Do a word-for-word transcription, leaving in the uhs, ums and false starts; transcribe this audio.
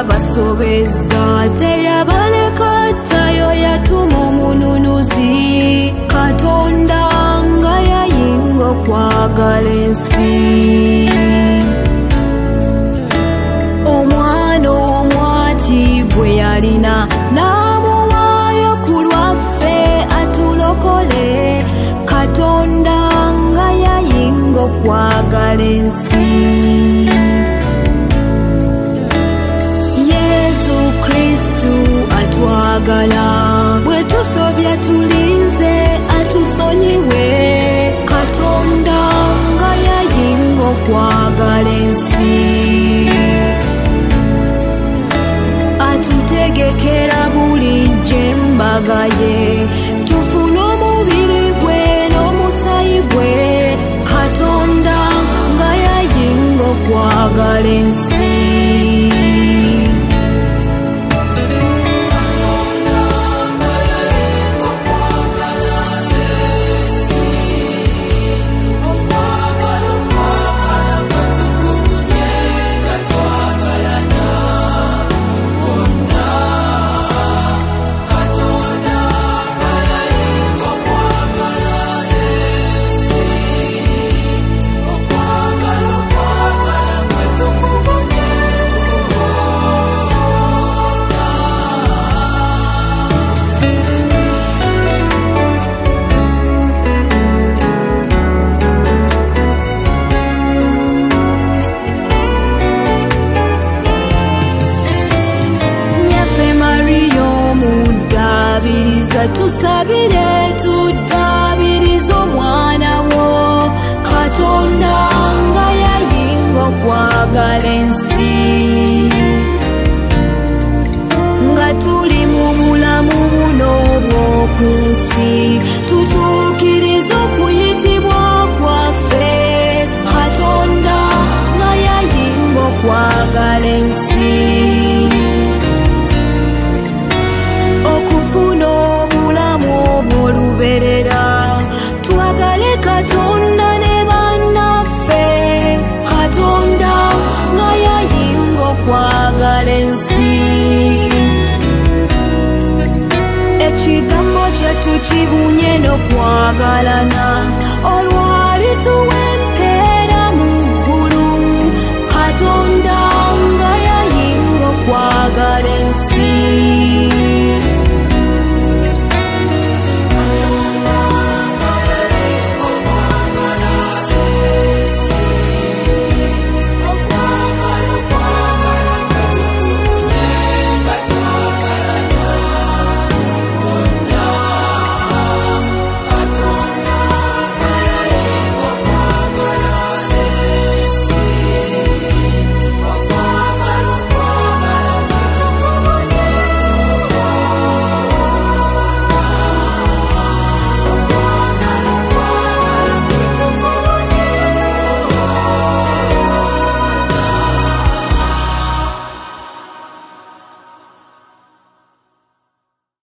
yabasobeza teyabaleka tayo yatuma omununuzi Katonda nga yayinga okwagala ensi omwana omwati gwe yalina n'amuwaayo ku lwaffe atulokole Katonda nga yayinga okwagala ensi Yesu Kristu atwagala bwe tusobya tulinze atusonyiwe Katonda nga yayinga okwagala ensi atutegekera bulijjo embaga ye tufune omubiri gwe n'omusayi gwe Katonda nga yayinga okwagala ensi tusabire tudabiriza omwana wo Katonda nga yayinga okwagala ensi nga tuli mu bulamu buno obw'oku nsi tutuukiriza okuyitibwa kwaffe Katonda nga yayinga okwagala ensi twagale Katonda ne bannaffe Katonda nga yayinga okwagala ensi ekigambo kye tukibunye n'okwagalana olwali tuwa